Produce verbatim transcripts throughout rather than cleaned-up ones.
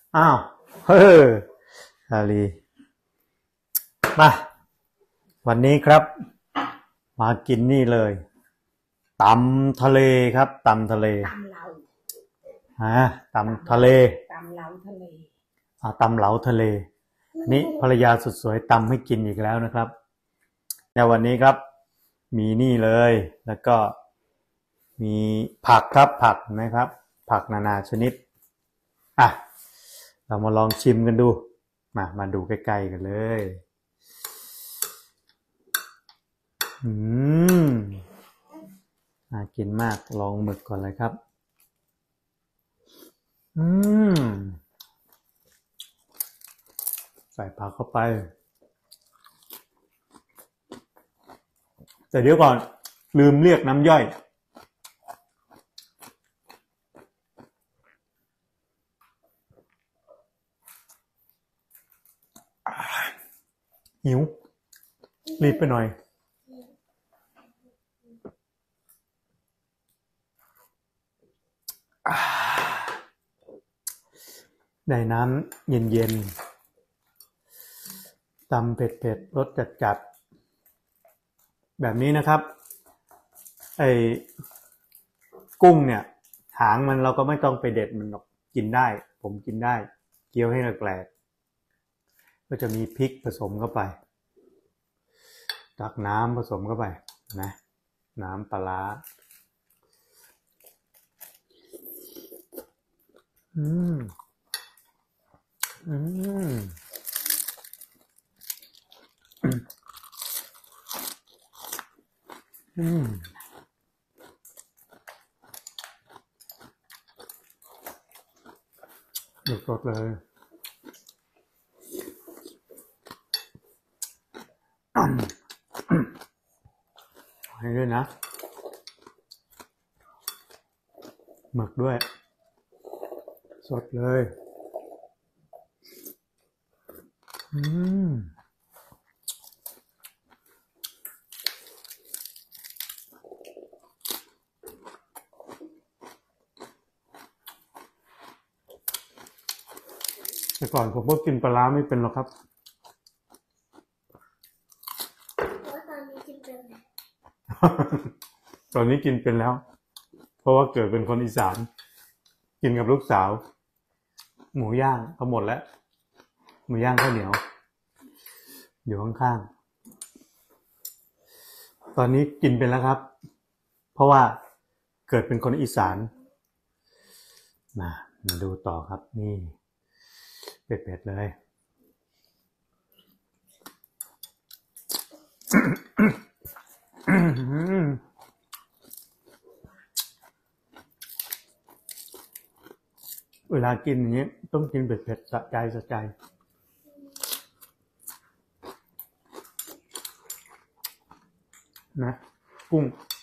อ้าวเฮ้อชาลีมาวันนี้ครับมากินนี่เลยตำทะเลครับตำทะเลตำเหลาฮะตำทะเลตำเหลาทะเลอ่าตำเหลาทะเลนี่ภรรยาสุดสวยตำให้กินอีกแล้วนะครับในวันนี้ครับมีนี่เลยแล้วก็มีผักครับผักนะครับผักนานาชนิดอ่ะเรามาลองชิมกันดูมามาดูใกล้ๆกันเลยอืมน่ากินมากลองหมึกก่อนเลยครับอืมใส่ผักเข้าไปแต่เดี๋ยวก่อนลืมเรียกน้ำย่อยหิวรีบไปหน่อยได้น้ำเย็นๆตำเผ็ดๆรสจัดๆแบบนี้นะครับไอ้กุ้งเนี่ยหางมันเราก็ไม่ต้องไปเด็ดมันหรอกกินได้ผมกินได้เคี้ยวให้แกลกก็จะมีพริกผสมเข้าไปตักน้ำผสมเข้าไปนะน้ำปลาร้าอืมอืมอืมสดๆเลยให้ด้วยนะหมึกด้วยสดเลยอืมแต่ก่อนผมก็กินปลาร้าไม่เป็นหรอกครับตอนนี้กินเป็นตอนนี้กินเป็นแล้วเพราะว่าเกิดเป็นคนอีสานกินกับลูกสาวหมูย่างก็หมดแล้วหมูย่างข้าวเหนียวอยู่ข้างๆตอนนี้กินเป็นแล้วครับเพราะว่าเกิดเป็นคนอีสานมามาดูต่อครับนี่เผ็ดๆเลยเวลากินอย่างนี้ต้องกินเผ็ดๆสะใจสะใจนะกุ้ง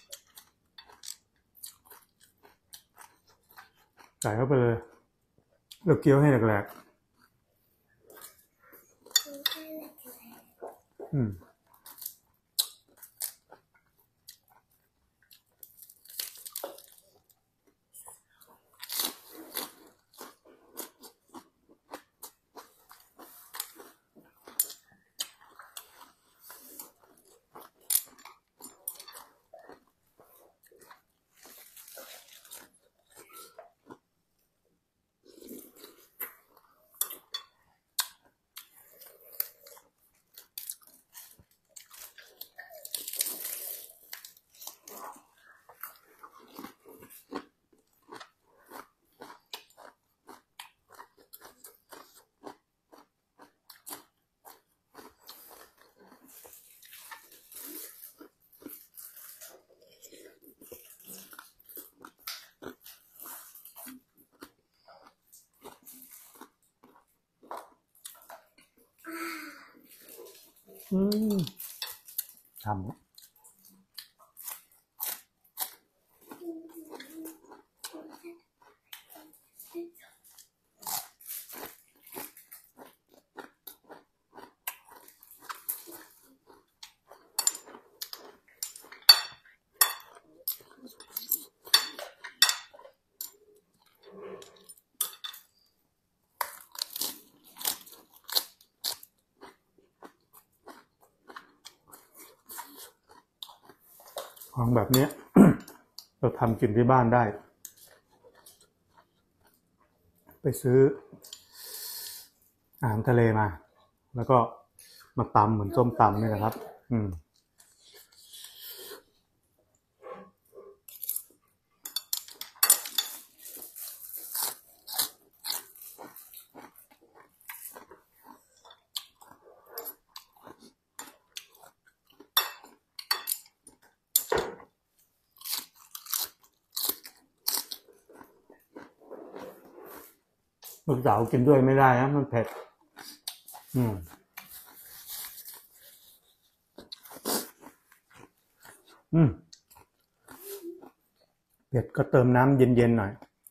ใส่เข้าไปเลยแล้วเคี้ยวให้แหลกๆอืมอืมทำของแบบนี้ เราทำกินที่บ้านได้ไปซื้ออาหารทะเลมาแล้วก็มาตำเหมือนส้มตำนี่แหละครับอืมลูกสาวกินด้วยไม่ได้นะมันเผ็ดอืมอืมเผ็ดก็เติมน้ำเย็นๆหน่อย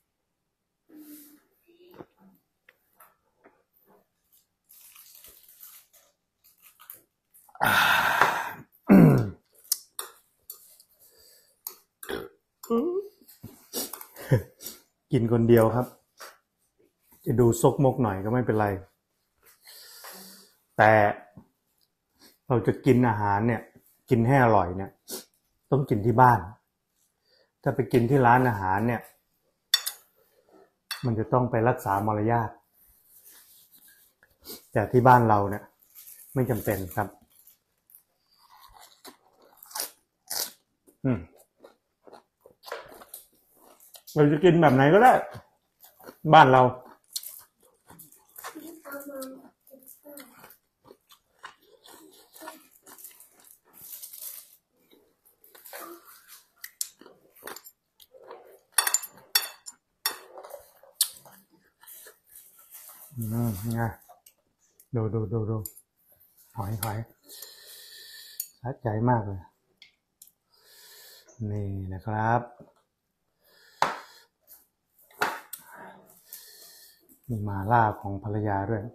กินคนเดียวครับจะดูซกมกหน่อยก็ไม่เป็นไรแต่เราจะกินอาหารเนี่ยกินให้อร่อยเนี่ยต้องกินที่บ้านถ้าไปกินที่ร้านอาหารเนี่ยมันจะต้องไปรักษามารยาทแต่ที่บ้านเราเนี่ยไม่จำเป็นครับอืมเราจะกินแบบไหนก็ได้บ้านเราอืมไงดูดูดูดูหอยหอยสะใจมากเลยนี่นะครับมีมาล่าของภรรยาด้วย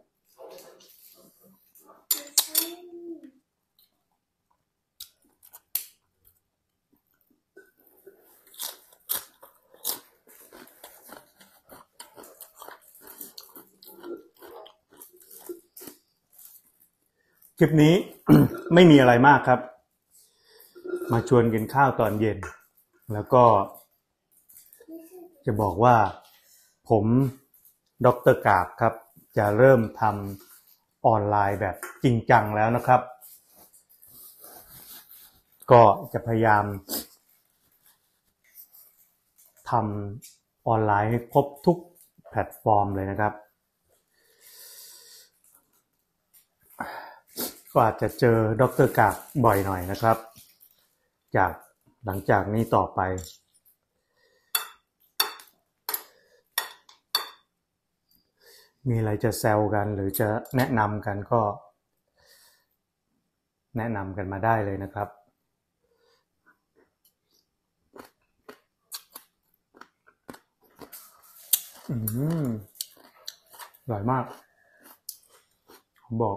คลิปนี้ ไม่มีอะไรมากครับมาชวนกินข้าวตอนเย็นแล้วก็จะบอกว่าผมดร.กาบครับจะเริ่มทำออนไลน์แบบจริงจังแล้วนะครับก็จะพยายามทำออนไลน์ให้ครบทุกแพลตฟอร์มเลยนะครับก็อาจจะเจอดร.กาบบ่อยหน่อยนะครับจากหลังจากนี้ต่อไปมีอะไรจะแซวกันหรือจะแนะนำกันก็แนะนำกันมาได้เลยนะครับอืมอร่อยมากผมบอก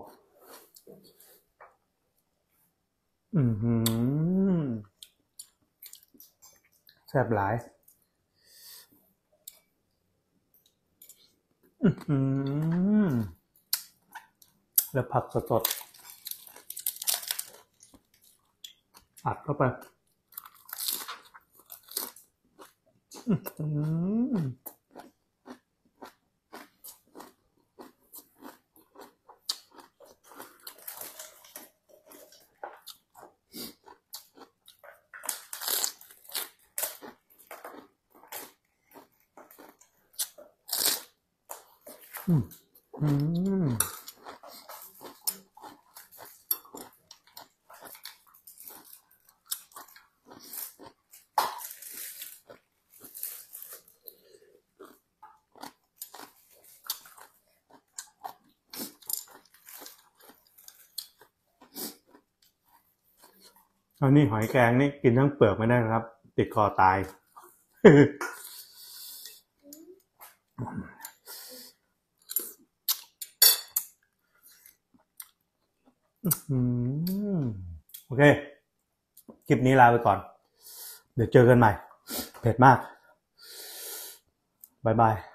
อือหือแซ่บหลายอือหือแล้วผักสดๆอัดเข้าไปอือหืออืมอืมอันนี้หอยแครงนี่กินทั้งเปลือกไม่ได้นะครับติดคอตายอืมโอเคคลิปนี้ลาไปก่อนเดี๋ยวเจอกันใหม่เผ็ดมากบ๊ายบาย